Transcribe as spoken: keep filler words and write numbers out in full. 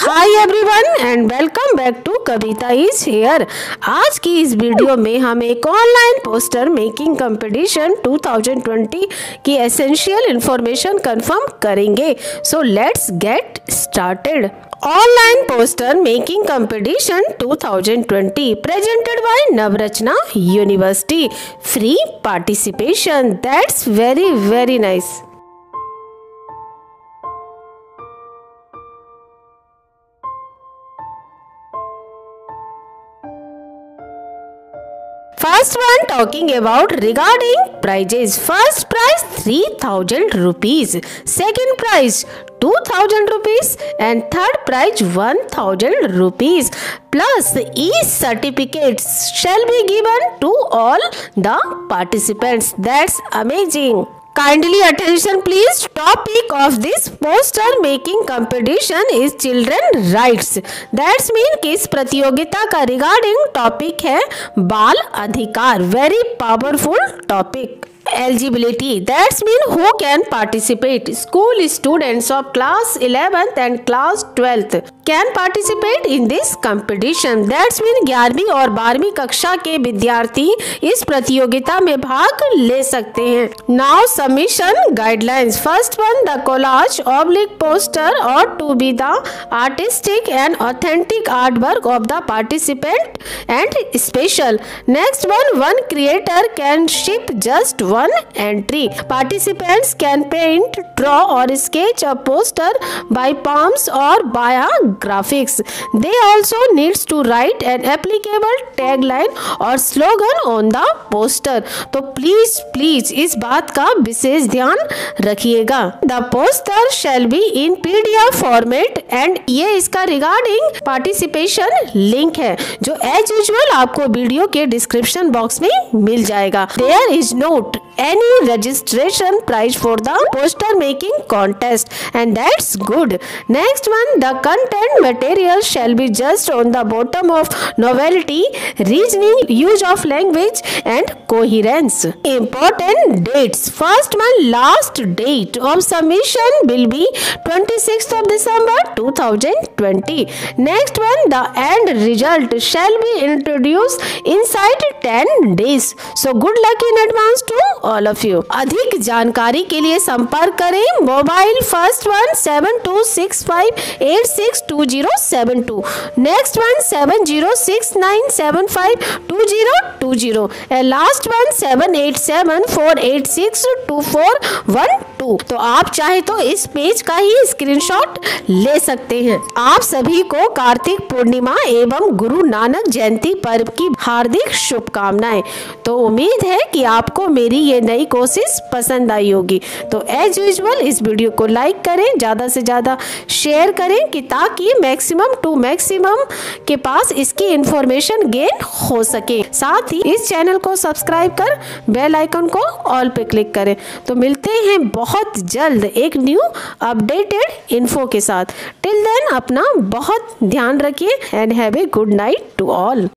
Hi everyone and welcome back to Kavita is here. आज की इस वीडियो में हम एक ऑनलाइन पोस्टर मेकिंग कंपटीशन दो हज़ार बीस की एसेंशियल इंफॉर्मेशन कंफर्म करेंगे। So let's get started. Online poster making competition दो हज़ार बीस presented by Navrachana university. Free participation, that's very very nice. First one talking about regarding prizes. First prize three thousand rupees, second prize two thousand rupees and third prize one thousand rupees plus e-certificates shall be given to all the participants. That's amazing. Kindly attention please. Topic of this poster making competition is children rights. That's mean कि इस प्रतियोगिता का regarding topic है बाल अधिकार। Very powerful topic. Eligibility, that's mean who can participate. School students of class eleventh and class twelfth can participate in this competition. That's mean ग्यारहवीं और बारहवीं कक्षा के विद्यार्थी इस प्रतियोगिता में भाग ले सकते हैं। Now submission guidelines. First one, the collage oblique poster or to be the artistic and authentic artwork of the participant and special. Next one, one creator can ship just one one entry. Participants can paint, draw or sketch a poster by palms or via graphics. They also needs to write an applicable tagline or slogan on the poster. तो please please इस बात का विशेष ध्यान रखिएगा। The poster shall be in P D F format and ये इसका regarding participation link है जो एज यूजुअल आपको वीडियो के डिस्क्रिप्शन बॉक्स में मिल जाएगा। There is not any registration prize for the poster making contest and that's good. Next one, the content material shall be just on the bottom of novelty, reasoning, use of language and coherence. Important dates. First one, last date of submission will be twenty-sixth of December two thousand twenty. Next one, the end result shall be introduced inside ten days. So good luck in advance to all of you. अधिक जानकारी के लिए संपर्क करें mobile first one seven two six five eight six two zero seven two, next one seven zero six nine seven five two zero two zero and last one seven eight seven four eight six two four one two. तो आप चाहे तो इस page का ही screenshot ले सकते हैं। आप सभी को कार्तिक पूर्णिमा एवं गुरु नानक जयंती पर्व की हार्दिक शुभकामनाएं। तो उम्मीद है कि आपको मेरी ये नई कोशिश पसंद आई होगी। तो एज यूजुअल इस वीडियो को लाइक करें, ज़्यादा से ज़्यादा शेयर करें कि ताकि मैक्सिमम टू मैक्सिमम के पास इसकी इंफॉर्मेशन गेन हो सके। साथ ही इस चैनल को सब्सक्राइब कर बेल आइकन को ऑल पे क्लिक करें। तो मिलते हैं बहुत जल्द एक न्यू अपडेटेड इन्फो के साथ। टिल देन अपना बहुत ध्यान रखिए and have a good night to all.